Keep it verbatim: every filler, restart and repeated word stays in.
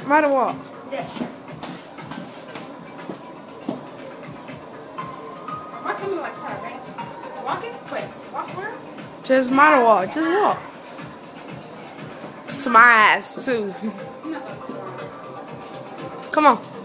Model walk. Yeah. Why can't you like start dancing? Walking? Wait, walk where? Just model walk. Just walk. Smiles too. Come on.